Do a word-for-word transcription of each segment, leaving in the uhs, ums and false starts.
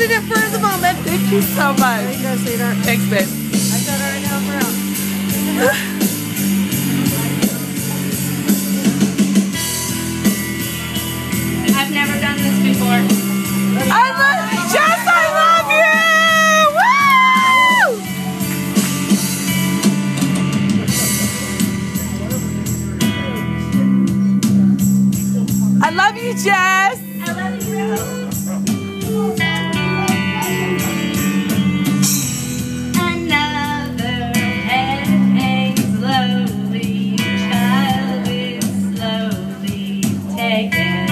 holding it for the moment. Thank you so much. There you go, sweetheart. Thanks, babe. I got her right now for real. I've never done this before. I love Jess, I love you! Woo! I love you, Jess. I love you. Another head hangs slowly, child is slowly taken.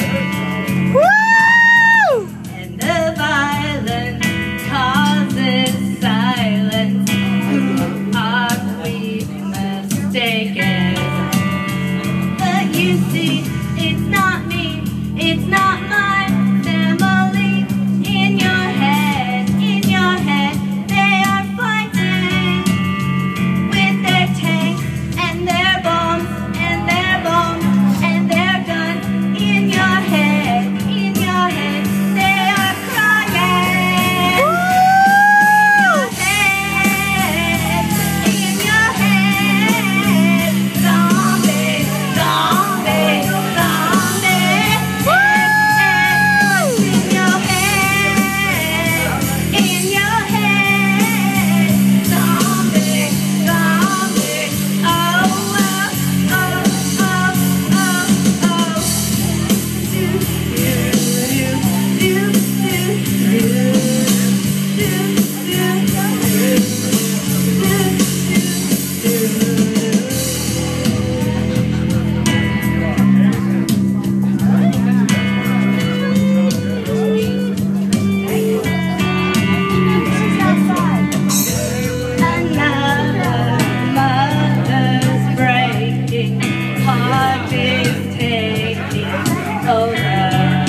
Woo! And the violence causes silence. Who are we mistaken? But you see, it's not me, it's not my family. In your head, in your head, they are fighting with their tanks and their bombs and their bombs and their guns. In your head, in your head, they are crying. Woo! Head, in your head, zombie, zombie, zombie. Woo! In your head, in your head, zombie, zombie. Oh, oh, oh, oh, oh, oh. Do, do, do, do, do, do, Another mother's breaking, heart is taking over.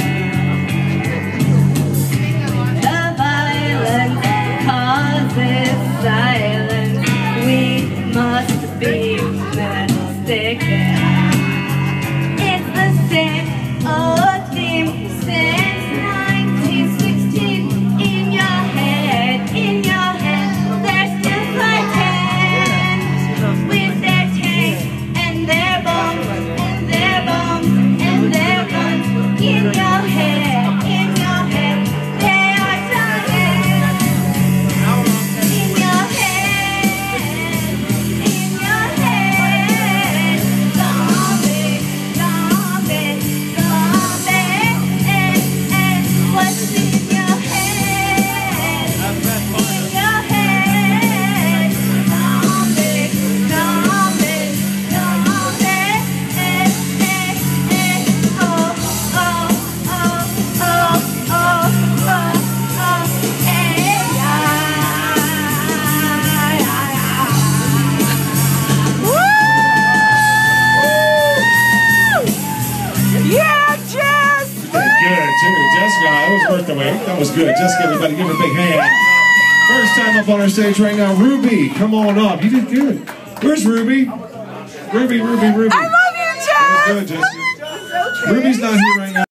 The violence causes silence. We must be mistaken. It's the same old theme since nineteen sixteen. In your head, in your head, they're still fighting with their tanks and their bombs and their bombs and their guns. In your head, in your head, they are dying. In your head, in your head, zombie, zombie, zombie. Eh, eh, what's in your head? In your head, zombie, zombie, zombie. Eh, eh, eh, oh, oh, oh, oh, oh, oh, oh, eh, Woo! Yeah, Jess! Did good too, Jessica. That was worth the wait. That was good. Jessica, everybody, give her a big hand. First time up on our stage right now, Ruby. Come on up. You did good. Where's Ruby? Ruby, Ruby, Ruby. I love you, Jess! That was good, Jessica. Ruby's not here right now.